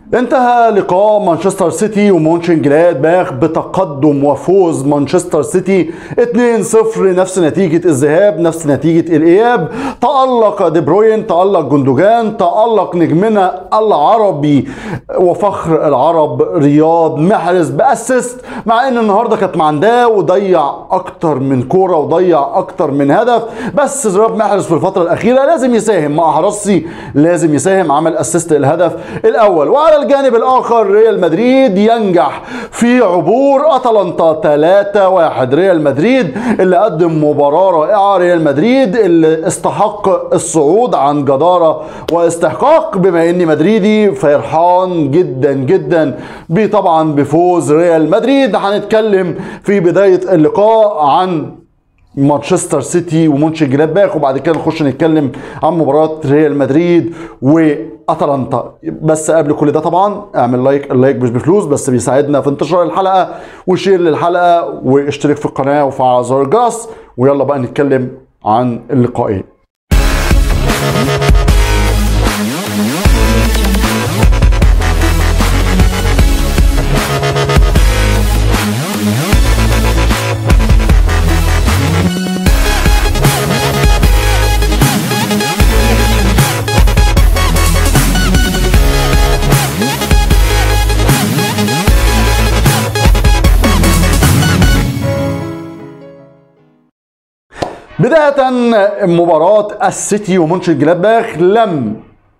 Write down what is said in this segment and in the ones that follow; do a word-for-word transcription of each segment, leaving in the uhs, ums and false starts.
انتهى لقاء مانشستر سيتي ومونشن جلادباخ بتقدم وفوز مانشستر سيتي اتنين صفر، نفس نتيجة الذهاب نفس نتيجة الإياب. تألق دي بروين، تألق جندوجان، تألق نجمنا العربي وفخر العرب رياض محرز بأسيست، مع ان النهارده كانت معنداه وضيع اكتر من كورة وضيع اكتر من هدف، بس رياض محرز في الفترة الأخيرة لازم يساهم مع حراسي، لازم يساهم، عمل أسيست الهدف الأول. وعلى الجانب الاخر ريال مدريد ينجح في عبور اتلانتا ثلاثة واحد. ريال مدريد اللي قدم مباراة رائعة، ريال مدريد اللي استحق الصعود عن جدارة واستحقاق، بما اني مدريدي فرحان جدا جدا طبعا بفوز ريال مدريد. هنتكلم في بداية اللقاء عن مانشستر سيتي ومونشن جلادباخ، وبعد كده نخش نتكلم عن مباراة ريال مدريد واتلانتا. بس قبل كل ده طبعا اعمل لايك، اللايك مش بفلوس بس بيساعدنا في انتشار الحلقة، وشير للحلقة واشترك في القناة وفعل زر الجرس. ويلا بقى نتكلم عن اللقاءين. بداية مباراة السيتي ومونشن جلادباخ، لم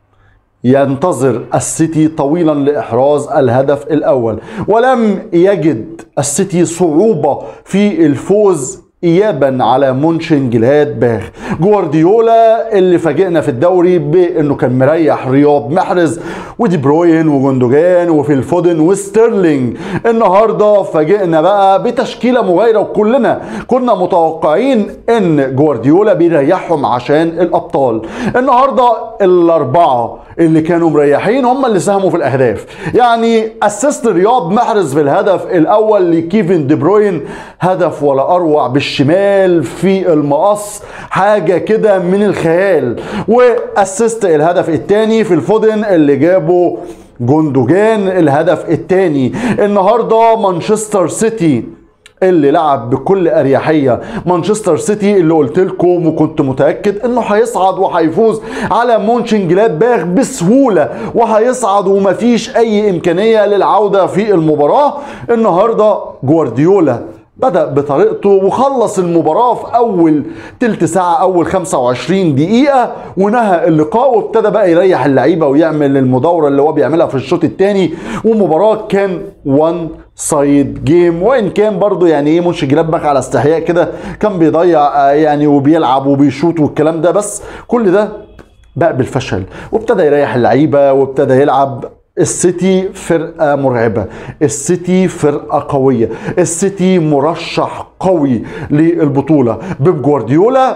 ينتظر السيتي طويلا لإحراز الهدف الأول، ولم يجد السيتي صعوبة في الفوز ايابا على مونشن جلادباخ. جوارديولا اللي فاجئنا في الدوري بانه كان مريح رياض محرز ودي بروين وجندوجان وفيل فودن وستيرلينج، النهارده فاجئنا بقى بتشكيله مغايره، وكلنا كنا متوقعين ان جوارديولا بيريحهم عشان الابطال. النهارده الاربعه اللي كانوا مريحين هم اللي ساهموا في الاهداف، يعني اسيست رياض محرز في الهدف الاول لكيفن دي بروين، هدف ولا اروع بالشمال في المقص، حاجه كده من الخيال. واسيست الهدف الثاني في الفودن اللي جابه جندوجان الهدف الثاني. النهارده مانشستر سيتي اللي لعب بكل اريحيه، مانشستر سيتي اللي قلت لكم وكنت متاكد انه هيصعد وهيفوز على مونشن جلادباخ بسهوله وهيصعد ومفيش اي امكانيه للعوده في المباراه. النهارده جوارديولا بدأ بطريقته وخلص المباراة في أول تلت ساعة، أول خمسة وعشرين دقيقة، ونهى اللقاء وابتدى بقى يريح اللعيبة ويعمل المداورة اللي هو بيعملها في الشوط الثاني. ومباراة كان وان سايد جيم، وإن كان برضو يعني إيه مونشن جلادباخ على استحياء كده كان بيضيع يعني وبيلعب وبيشوط والكلام ده، بس كل ده بقى بالفشل وابتدى يريح اللعيبة وابتدى يلعب. السيتي فرقة مرعبة، السيتي فرقة قوية، السيتي مرشح قوي للبطولة بيب جوارديولا.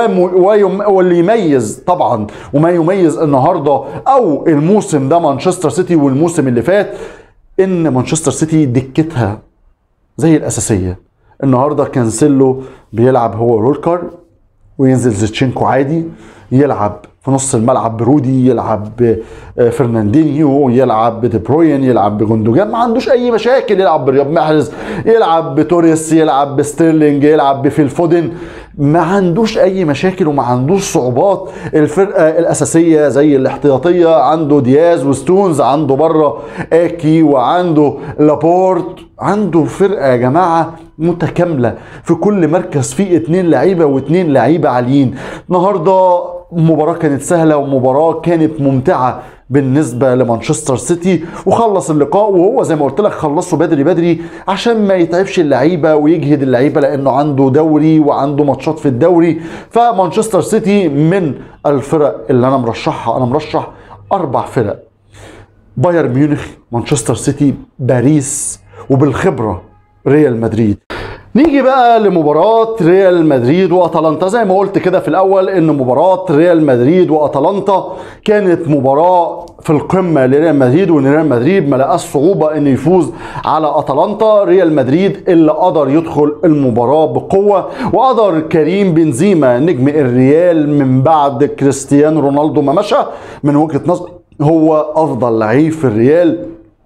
واللي يميز طبعا وما يميز النهاردة او الموسم ده مانشستر سيتي والموسم اللي فات ان مانشستر سيتي دكتها زي الاساسية. النهاردة كانسيلو بيلعب هو رولكر، وينزل زيتشينكو عادي، يلعب في نص الملعب برودي، يلعب فرناندينيو، يلعب بدي بروين، يلعب بجندوجان، ما عندوش اي مشاكل، يلعب برياض محرز، يلعب بتوريس، يلعب بستيرلينج، يلعب بفيل فودن، ما عندوش اي مشاكل وما عندوش صعوبات. الفرقه الاساسيه زي الاحتياطيه عنده دياز وستونز، عنده بره اكي وعنده لابورت، عنده فرقه يا جماعه متكامله في كل مركز فيه اتنين لعيبه واتنين لعيبه عاليين. النهارده مباراة كانت سهلة ومباراة كانت ممتعة بالنسبة لمانشستر سيتي، وخلص اللقاء وهو زي ما قلت لك خلصه بدري بدري عشان ما يتعبش اللعيبة ويجهد اللعيبة لأنه عنده دوري وعنده ماتشات في الدوري. فمانشستر سيتي من الفرق اللي أنا مرشحها، أنا مرشح أربع فرق: بايرن ميونخ، مانشستر سيتي، باريس، وبالخبرة ريال مدريد. نيجي بقى لمباراة ريال مدريد واتلانتا. زي ما قلت كده في الاول ان مباراة ريال مدريد واتلانتا كانت مباراة في القمة لريال مدريد، وان ريال مدريد ما لقاش صعوبة انه يفوز على اتلانتا. ريال مدريد اللي قدر يدخل المباراة بقوة، وقدر كريم بنزيما نجم الريال من بعد كريستيانو رونالدو ما مشى من وجهة نظر هو افضل لعيب في الريال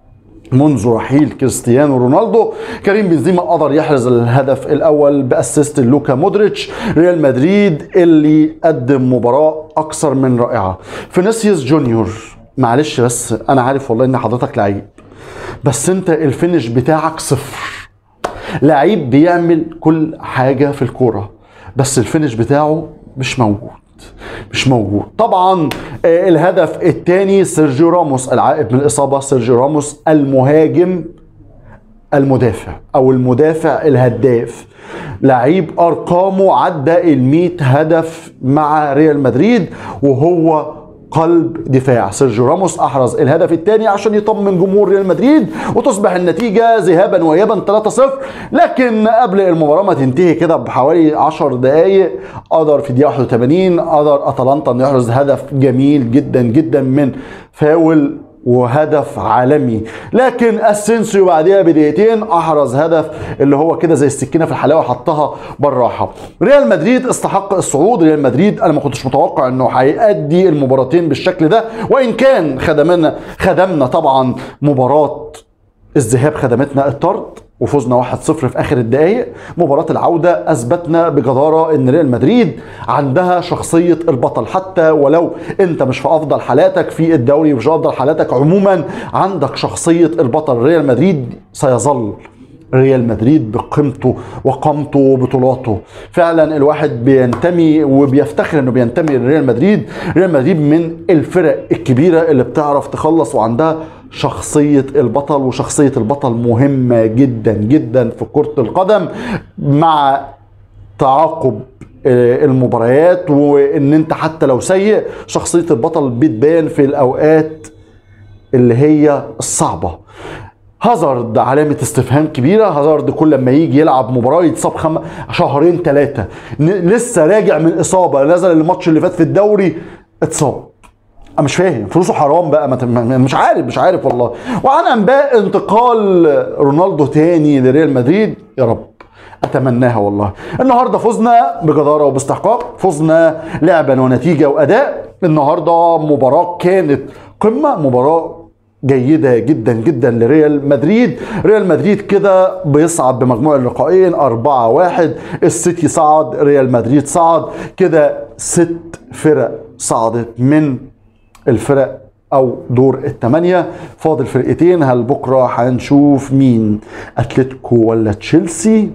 منذ رحيل كريستيانو رونالدو. كريم بنزيما قدر يحرز الهدف الاول باسيست لوكا مودريتش. ريال مدريد اللي قدم مباراه اكثر من رائعه. فينيسيوس جونيور، معلش بس انا عارف والله ان حضرتك لعيب، بس انت الفينش بتاعك صفر. لعيب بيعمل كل حاجه في الكوره بس الفينش بتاعه مش موجود مش موجود. طبعا الهدف الثاني سيرجيو راموس العائد من الاصابه. سيرجيو راموس المهاجم المدافع او المدافع الهداف، لعيب ارقامه عدى المئة هدف مع ريال مدريد وهو قلب دفاع. سيرجيو راموس احرز الهدف الثاني عشان يطمن جمهور ريال مدريد وتصبح النتيجه ذهابا وايابا ثلاثة صفر. لكن قبل المباراه ما تنتهي كده بحوالي عشر دقائق قدر في الدقيقه واحد وثمانين قدر اتلانتا انه يحرز هدف جميل جدا جدا من فاول وهدف عالمي. لكن اسينسيو بعدها بدقيقتين احرز هدف اللي هو كده زي السكينه في الحلاوه حطها بالراحه. ريال مدريد استحق الصعود. ريال مدريد انا ما كنتش متوقع انه هيأدي المباراتين بالشكل ده، وان كان خدمنا خدمنا طبعا مباراه الذهاب خدمتنا الطرد وفوزنا واحد صفر في اخر الدقائق. مباراه العوده اثبتنا بجداره ان ريال مدريد عندها شخصيه البطل، حتى ولو انت مش في افضل حالاتك في الدوري ومش في افضل حالاتك عموما عندك شخصيه البطل. ريال مدريد سيظل ريال مدريد بقيمته وقامته وبطولاته. فعلا الواحد بينتمي وبيفتخر انه بينتمي لريال مدريد. ريال مدريد من الفرق الكبيره اللي بتعرف تخلص وعندها شخصية البطل، وشخصية البطل مهمة جدا جدا في كرة القدم مع تعاقب المباريات، وان انت حتى لو سيء شخصية البطل بتبان في الاوقات اللي هي الصعبة. هازارد علامة استفهام كبيرة. هازارد كل ما يجي يلعب مباراة يتصاب خم... شهرين ثلاثة، لسه راجع من اصابة، نزل الماتش اللي فات في الدوري اتصاب. انا مش فاهم، فلوسه حرام بقى، مش عارف مش عارف والله. وعن انباء انتقال رونالدو تاني لريال مدريد، يا رب اتمناها والله. النهارده فزنا بجداره وباستحقاق، فزنا لعبا ونتيجه واداء. النهارده مباراه كانت قمه، مباراه جيدة جدا جدا لريال مدريد. ريال مدريد كده بيصعد بمجموع اللقاءين أربعة واحد. السيتي صعد، ريال مدريد صعد، كده ست فرق صعدت من الفرق او دور الثمانية. فاضل فرقتين، هل بكرة هنشوف مين؟ اتلتيكو ولا تشيلسي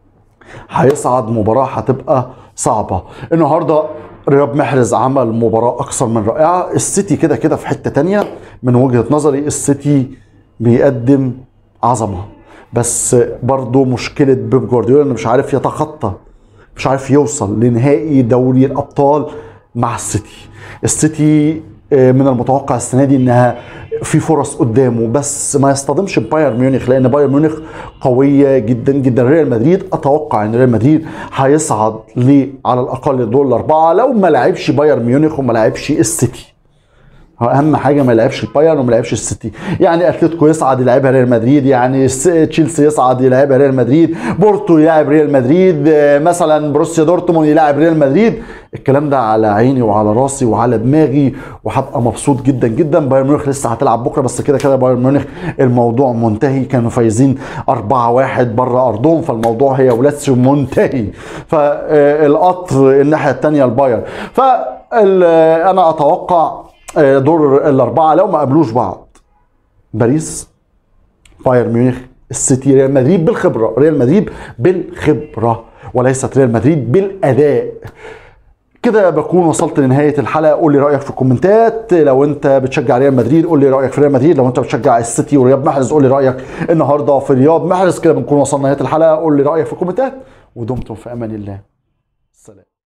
هيصعد؟ مباراة هتبقى صعبة. النهاردة رياض محرز عمل مباراة اكثر من رائعة. السيتي كده كده في حتة تانية من وجهة نظري. السيتي بيقدم عظمة، بس برضو مشكلة بيب جوارديولا انه مش عارف يتخطى، مش عارف يوصل لنهائي دوري الابطال مع السيتي. السيتي من المتوقع السنه دي انها في فرص قدامه، بس ما يصطدمش ببايرن ميونخ لان بايرن ميونخ قويه جدا جدا. ريال مدريد اتوقع ان ريال مدريد هيصعد ل على الاقل دور الاربعه لو ما لعبش بايرن ميونخ وما لعبش السيتي. اهم حاجه ما يلعبش البايرن وما يلعبش السيتي. يعني اتلتيكو يصعد يلعبها ريال مدريد، يعني تشيلسي يصعد يلعبها ريال مدريد، بورتو يلعب ريال مدريد، مثلا بروسيا دورتموند يلعب ريال مدريد. الكلام ده على عيني وعلى راسي وعلى دماغي وهبقى مبسوط جدا جدا. بايرن ميونخ لسه هتلعب بكره، بس كده كده بايرن ميونخ الموضوع منتهي، كانوا فايزين أربعة واحد بره ارضهم، فالموضوع هي ولاتسيو منتهي. فالقطر الناحيه الثانيه البايرن. فانا اتوقع دور الاربعه لو ما قابلوش بعض باريس، بايرن ميونخ، السيتي، ريال مدريد بالخبره، ريال مدريد بالخبره وليست ريال مدريد بالاداء. كده بكون وصلت لنهايه الحلقه. قول لي رايك في الكومنتات. لو انت بتشجع ريال مدريد قول لي رايك في ريال مدريد، لو انت بتشجع السيتي ورياض محرز قول لي رايك النهارده في رياض محرز. كده بنكون وصلنا لنهايه الحلقه. قول لي رايك في الكومنتات ودمتم في امان الله.